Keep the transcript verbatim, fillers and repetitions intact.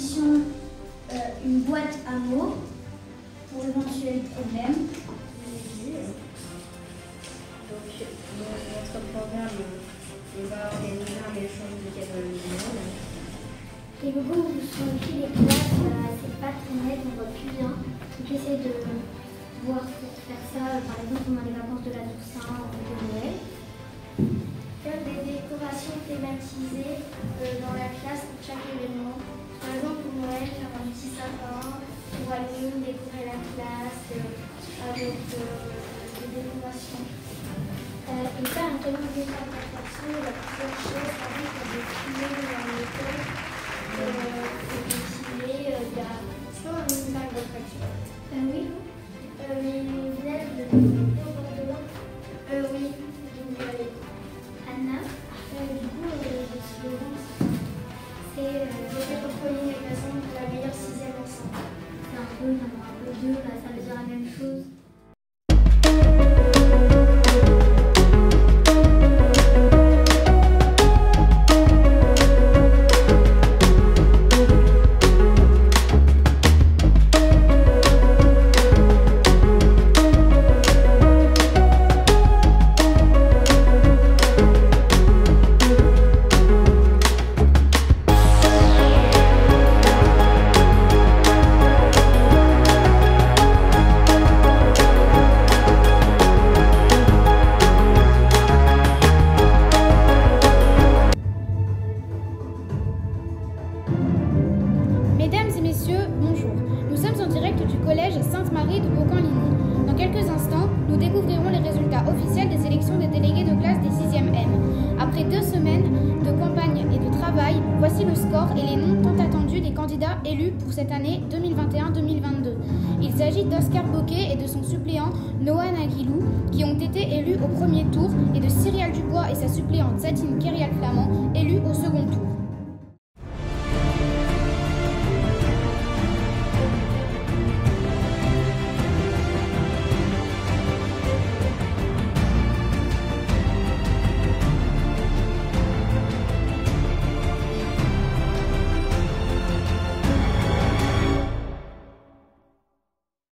disposition euh, une boîte à mots pour éventuels problèmes. Donc, notre programme il va organiser un échange de cadeaux du monde. Les logos où sont écrits les classes, euh, c'est pas très net, on voit plus bien. Donc essayer de voir pour faire ça, par exemple pendant les vacances de la Toussaint ou de Noël. Faire des décorations thématisées euh, dans la classe pour chaque événement. Par exemple pour Noël, faire un petit sapin, pour Halloween, décorer la classe euh, avec euh, des décorations. Euh, et faire un cadeau de fabrication, il y a plusieurs choses, par exemple il y a des filets dans l'école, euh, et des filets, euh, il y a... C'est pas un mini-bac de fraction. Euh, oui, Euh, les élèves de au bord de l'eau. Euh, oui, donc euh, Anna, euh, du coup, euh, le slogan, c'est euh, j'ai reconnu les raisons de la meilleure sixième ensemble. c'est un peu, il y en aura un peu deux, là, ça veut dire la même chose. Mesdames et messieurs, bonjour. Nous sommes en direct du collège Sainte-Marie de Beaucamp-Ligny. Dans quelques instants, nous découvrirons les résultats officiels des élections des délégués de classe des sixième M. Après deux semaines de campagne et de travail, voici le score et les noms tant attendus des candidats élus pour cette année deux mille vingt et un deux mille vingt-deux. Il s'agit d'Oscar Bocquet et de son suppléant Noah Naguilou qui ont été élus au premier tour et de Cyrielle Dubois et sa suppléante Satine Kérial-Flamand élus au second tour.